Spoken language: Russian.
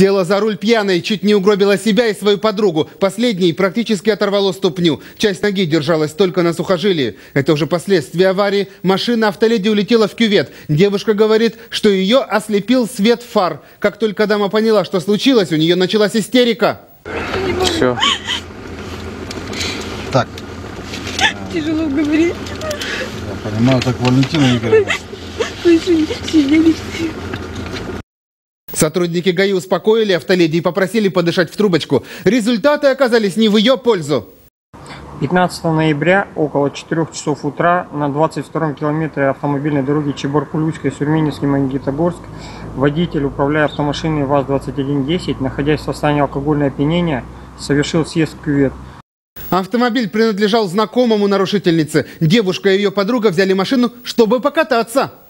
Села за руль пьяной, чуть не угробила себя и свою подругу. Последней практически оторвало ступню. Часть ноги держалась только на сухожилии. Это уже последствия аварии. Машина автоледи улетела в кювет. Девушка говорит, что ее ослепил свет фар. Как только дама поняла, что случилось, у нее началась истерика. Все. Так. Тяжело говорить. Я понимаю, так Валентина Игоревна. Сотрудники ГАИ успокоили автоледи и попросили подышать в трубочку. Результаты оказались не в ее пользу. 15 ноября около 4 часов утра на 22-м километре автомобильной дороги Чебаркуль-Луцкая, Сюрменевский, Магнитогорск водитель, управляя автомашиной ВАЗ-2110, находясь в состоянии алкогольного опьянения, совершил съезд в кювет. Автомобиль принадлежал знакомому нарушительнице. Девушка и ее подруга взяли машину, чтобы покататься.